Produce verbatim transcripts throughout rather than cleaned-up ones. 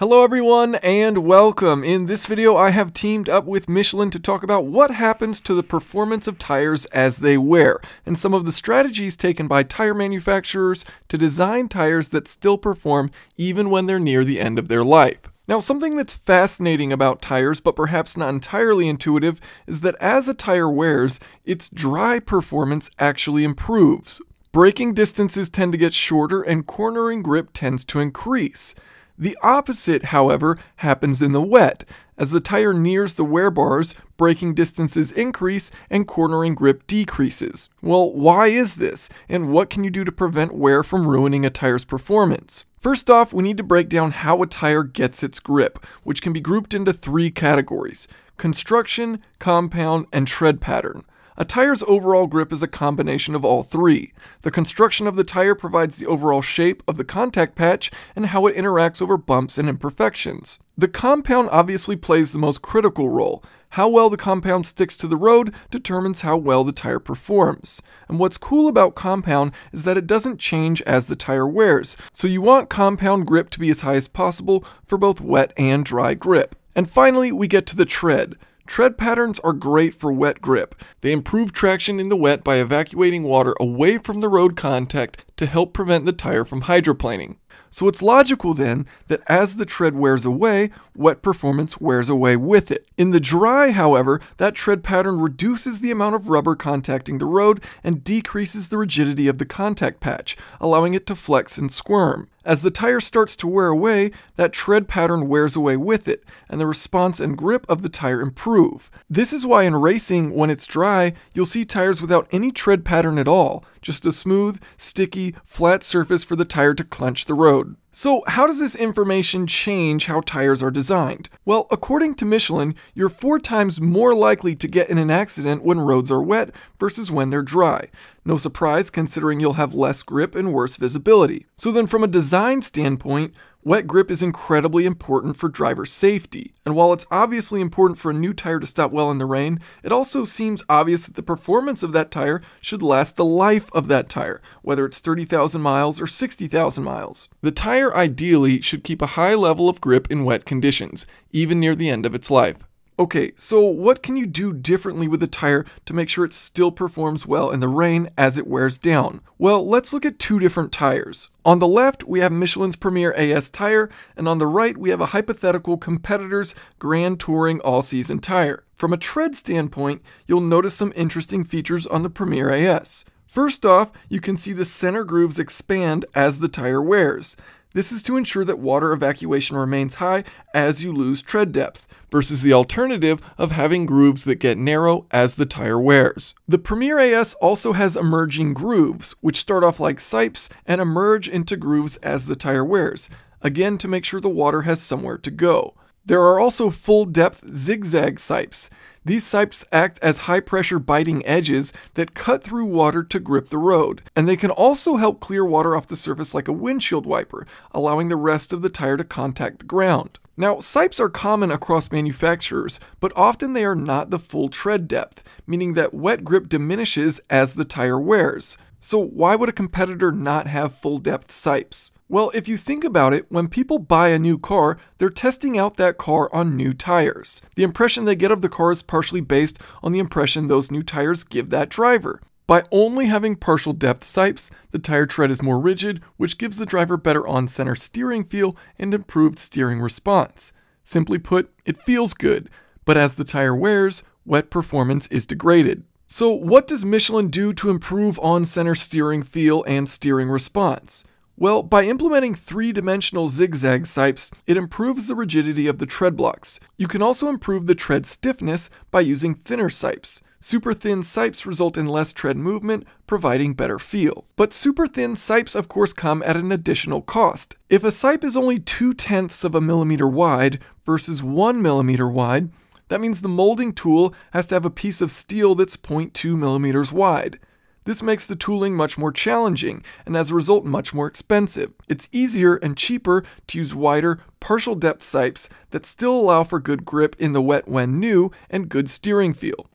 Hello everyone and welcome. In this video I have teamed up with Michelin to talk about what happens to the performance of tires as they wear and some of the strategies taken by tire manufacturers to design tires that still perform even when they're near the end of their life. Now, something that's fascinating about tires, but perhaps not entirely intuitive, is that as a tire wears, its dry performance actually improves. Braking distances tend to get shorter and cornering grip tends to increase. The opposite, however, happens in the wet. As the tire nears the wear bars, braking distances increase and cornering grip decreases. Well, why is this? And what can you do to prevent wear from ruining a tire's performance? First off, we need to break down how a tire gets its grip, which can be grouped into three categories: construction, compound, and tread pattern. A tire's overall grip is a combination of all three. The construction of the tire provides the overall shape of the contact patch and how it interacts over bumps and imperfections. The compound obviously plays the most critical role. How well the compound sticks to the road determines how well the tire performs. And what's cool about compound is that it doesn't change as the tire wears, so you want compound grip to be as high as possible for both wet and dry grip. And finally, we get to the tread. Tread patterns are great for wet grip. They improve traction in the wet by evacuating water away from the road contact to help prevent the tire from hydroplaning. So it's logical then that as the tread wears away, wet performance wears away with it. In the dry, however, that tread pattern reduces the amount of rubber contacting the road and decreases the rigidity of the contact patch, allowing it to flex and squirm. As the tire starts to wear away, that tread pattern wears away with it, and the response and grip of the tire improve. This is why in racing, when it's dry, you'll see tires without any tread pattern at all, just a smooth, sticky, flat surface for the tire to clench the road. So how does this information change how tires are designed? Well, according to Michelin, you're four times more likely to get in an accident when roads are wet versus when they're dry. No surprise considering you'll have less grip and worse visibility. So then from a design standpoint, wet grip is incredibly important for driver safety. And while it's obviously important for a new tire to stop well in the rain, it also seems obvious that the performance of that tire should last the life of that tire, whether it's thirty thousand miles or sixty thousand miles. The tire ideally should keep a high level of grip in wet conditions, even near the end of its life. Okay, so what can you do differently with a tire to make sure it still performs well in the rain as it wears down? Well, let's look at two different tires. On the left, we have Michelin's Premier A S tire, and on the right, we have a hypothetical competitor's Grand Touring all-season tire. From a tread standpoint, you'll notice some interesting features on the Premier A S. First off, you can see the center grooves expand as the tire wears. This is to ensure that water evacuation remains high as you lose tread depth, versus the alternative of having grooves that get narrow as the tire wears. The Premier A S also has emerging grooves, which start off like sipes and emerge into grooves as the tire wears, again to make sure the water has somewhere to go. There are also full-depth zigzag sipes. These sipes act as high-pressure biting edges that cut through water to grip the road, and they can also help clear water off the surface like a windshield wiper, allowing the rest of the tire to contact the ground. Now, sipes are common across manufacturers, but often they are not the full tread depth, meaning that wet grip diminishes as the tire wears. So why would a competitor not have full-depth sipes? Well, if you think about it, when people buy a new car, they're testing out that car on new tires. The impression they get of the car is partially based on the impression those new tires give that driver. By only having partial depth sipes, the tire tread is more rigid, which gives the driver better on-center steering feel and improved steering response. Simply put, it feels good, but as the tire wears, wet performance is degraded. So what does Michelin do to improve on-center steering feel and steering response? Well, by implementing three-dimensional zigzag sipes, it improves the rigidity of the tread blocks. You can also improve the tread stiffness by using thinner sipes. Super thin sipes result in less tread movement, providing better feel. But super thin sipes of course come at an additional cost. If a sipe is only two tenths of a millimeter wide versus one millimeter wide, that means the molding tool has to have a piece of steel that's zero point two millimeters wide. This makes the tooling much more challenging and as a result much more expensive. It's easier and cheaper to use wider, partial depth sipes that still allow for good grip in the wet when new and good steering feel.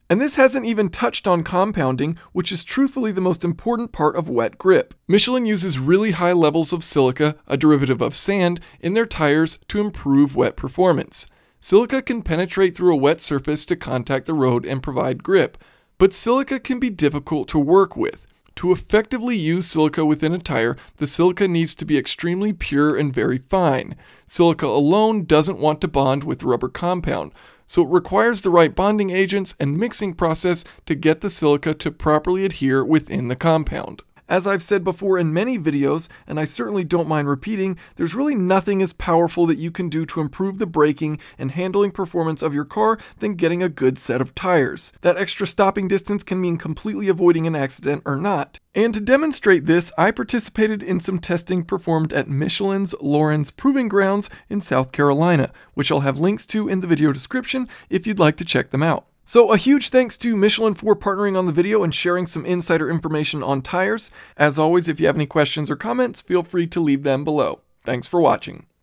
And this hasn't even touched on compounding, which is truthfully the most important part of wet grip. Michelin uses really high levels of silica, a derivative of sand, in their tires to improve wet performance. Silica can penetrate through a wet surface to contact the road and provide grip, but silica can be difficult to work with. To effectively use silica within a tire, the silica needs to be extremely pure and very fine. Silica alone doesn't want to bond with rubber compound, so it requires the right bonding agents and mixing process to get the silica to properly adhere within the compound. As I've said before in many videos, and I certainly don't mind repeating, there's really nothing as powerful that you can do to improve the braking and handling performance of your car than getting a good set of tires. That extra stopping distance can mean completely avoiding an accident or not. And to demonstrate this, I participated in some testing performed at Michelin's Lawrence Proving Grounds in South Carolina, which I'll have links to in the video description if you'd like to check them out. So a huge thanks to Michelin for partnering on the video and sharing some insider information on tires. As always, if you have any questions or comments, feel free to leave them below. Thanks for watching.